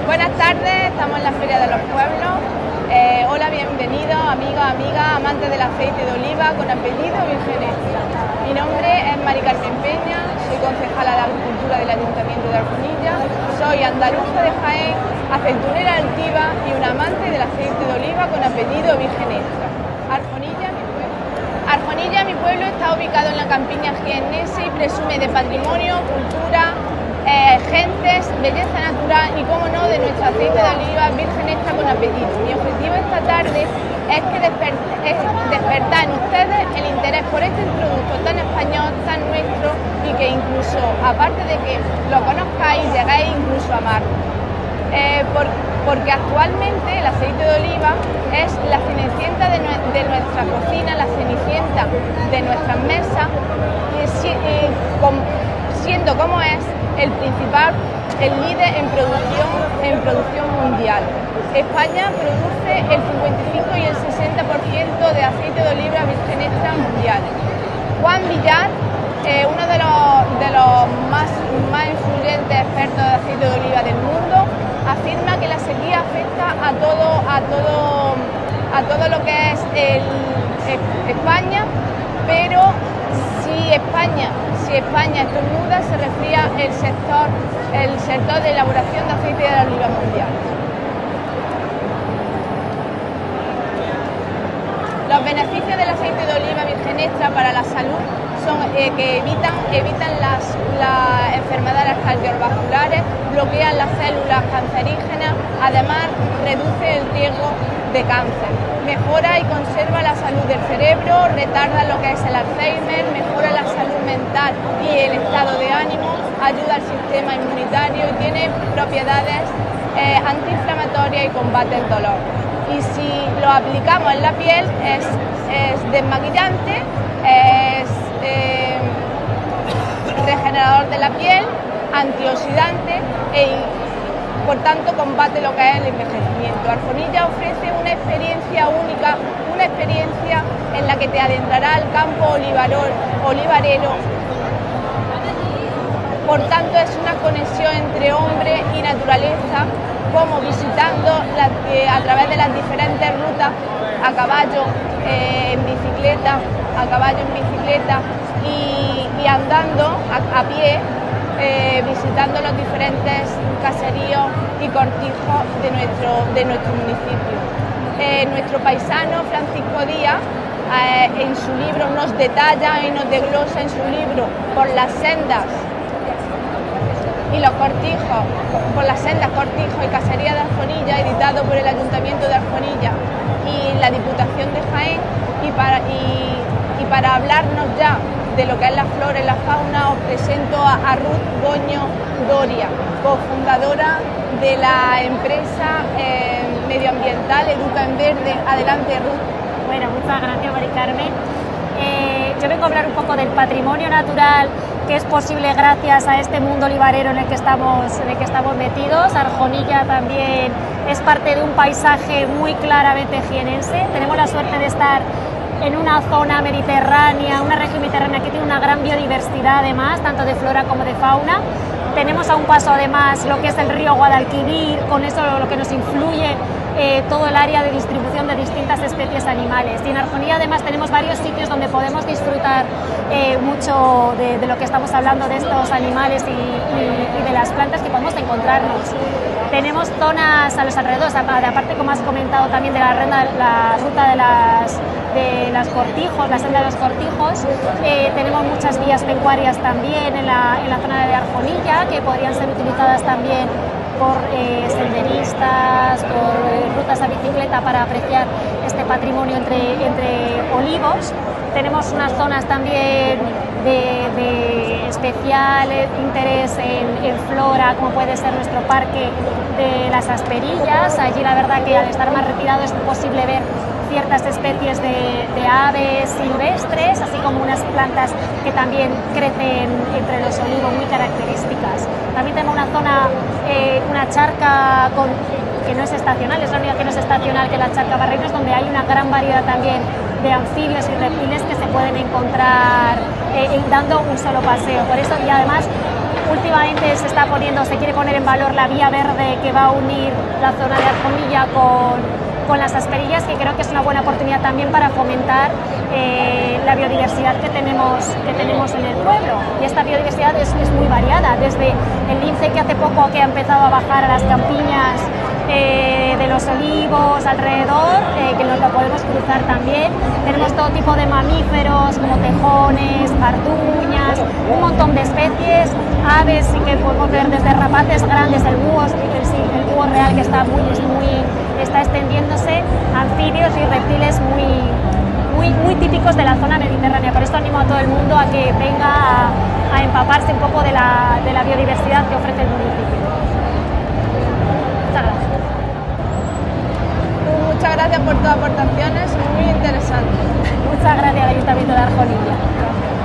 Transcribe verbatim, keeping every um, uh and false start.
Buenas tardes, estamos en la Feria de los Pueblos. Eh, hola, bienvenidos amigos, amigas, amantes del aceite de oliva con apellido Virgen Extra. Mi nombre es Mari Carmen Peña, soy concejala de Agricultura del Ayuntamiento de Arjonilla, soy andaluza de Jaén, aceitunera altiva y una amante del aceite de oliva con apellido Virgen Extra. Arjonilla, mi pueblo. Arjonilla, mi pueblo, está ubicado en la campiña jiennense y presume de patrimonio, cultura, Eh, gentes, belleza natural y, como no, de nuestro aceite de oliva Virgen Extra con apellido. Mi objetivo esta tarde es, que desper es despertar en ustedes el interés por este producto tan español, tan nuestro y que incluso, aparte de que lo conozcáis, llegáis incluso a amarlo. Eh, por, porque actualmente el aceite de oliva es la cenicienta de, nue de nuestra cocina, la cenicienta de nuestras mesas, y, si, y con, siendo como es el principal, el líder en producción, en producción mundial. España produce el cincuenta y cinco y el sesenta por ciento de aceite de oliva Virgen Extra mundial. Juan Villar, eh, uno de los, de los más, más influyentes expertos de aceite de oliva del mundo, afirma que la sequía afecta a todo, a todo, a todo lo que es el, el, España, pero si España Si España estornuda, se resfría el sector, el sector de elaboración de aceite de oliva mundial. Los beneficios del aceite de oliva Virgen Extra para la salud son eh, que evitan, evitan las, las enfermedades cardiovasculares, bloquean las células cancerígenas, además reduce el riesgo de cáncer, mejora y conserva la salud del cerebro, retarda lo que es el Alzheimer, mejora la salud mental y el estado de ánimo, ayuda al sistema inmunitario y tiene propiedades eh, antiinflamatorias y combate el dolor. Y si lo aplicamos en la piel es, es desmaquillante, es eh, regenerador de la piel, antioxidante e por tanto combate lo que es el envejecimiento. Arjonilla ofrece una experiencia única, una experiencia en la que te adentrará al campo olivarero. Por tanto, es una conexión entre hombre y naturaleza, como visitando la, eh, a través de las diferentes rutas a caballo, eh, en bicicleta, a caballo en bicicleta y, y andando a, a pie, eh, visitando los diferentes caseríos y cortijos de nuestro, de nuestro municipio. Eh, nuestro paisano Francisco Díaz, eh, en su libro nos detalla y nos desglosa en su libro por las sendas y los cortijos, por las sendas, cortijos y caserías de Arjonilla, editado por el Ayuntamiento de Arjonilla y la Diputación de Jaén, y para, y, y para hablarnos ya de lo que es la flora y la fauna, os presento a, a Ruth Goño Doria, cofundadora de la empresa eh, medioambiental Educa en Verde. Adelante, Ruth. Bueno, muchas gracias, Mari Carmen. Eh, yo vengo a hablar un poco del patrimonio natural que es posible gracias a este mundo olivarero en el que estamos, en el que estamos metidos. Arjonilla también es parte de un paisaje muy claramente jienense. Tenemos la suerte de estar en una zona mediterránea, una región mediterránea que tiene una gran biodiversidad además, tanto de flora como de fauna. Tenemos a un paso además lo que es el río Guadalquivir, con eso lo que nos influye eh, todo el área de distribución de distintas especies animales. Y en Arjonilla además tenemos varios sitios donde podemos disfrutar eh, mucho de, de lo que estamos hablando, de estos animales y, y, y de las plantas que podemos encontrarnos. Tenemos zonas a los alrededores, aparte, como has comentado también, de la, renda, la ruta de las, de las cortijos, la senda de los cortijos. Eh, tenemos muchas vías pecuarias también en la, en la zona de Arjonilla, que podrían ser utilizadas también por eh, senderistas, por eh, rutas a bicicleta para apreciar este patrimonio entre, entre olivos. Tenemos unas zonas también de, de especial interés en, en flora, como puede ser nuestro parque de las Asperillas. Allí la verdad que al estar más retirado es posible ver ciertas especies de, de aves silvestres, así como unas plantas que también crecen entre los olivos muy características. También tenemos una zona, eh, una charca con, que no es estacional, es la única que no es estacional, que es la charca Barreiros, donde hay una gran variedad también de anfibios y reptiles que se pueden encontrar eh, dando un solo paseo. Por eso, y además últimamente se está poniendo, se quiere poner en valor la vía verde que va a unir la zona de Arjonilla con, con las Asperillas, que creo que es una buena oportunidad también para fomentar eh, la biodiversidad que tenemos, que tenemos en el pueblo. Y esta biodiversidad es, es muy variada, desde el lince que hace poco que ha empezado a bajar a las campiñas eh, de los olivos alrededor, eh, que nos lo podemos cruzar también. Tenemos todo tipo de mamíferos como tejones, garduñas, un montón de especies, aves, sí que podemos ver desde rapaces grandes, el búho, el, el búho real que está muy, muy está extendiéndose, anfibios y reptiles muy, muy, muy típicos de la zona mediterránea. Por esto animo a todo el mundo a que venga a, a empaparse un poco de la, de la biodiversidad que ofrece el municipio. Muchas gracias. Muchas gracias por tus aportaciones, muy interesante. Muchas gracias al Ayuntamiento de Arjonilla.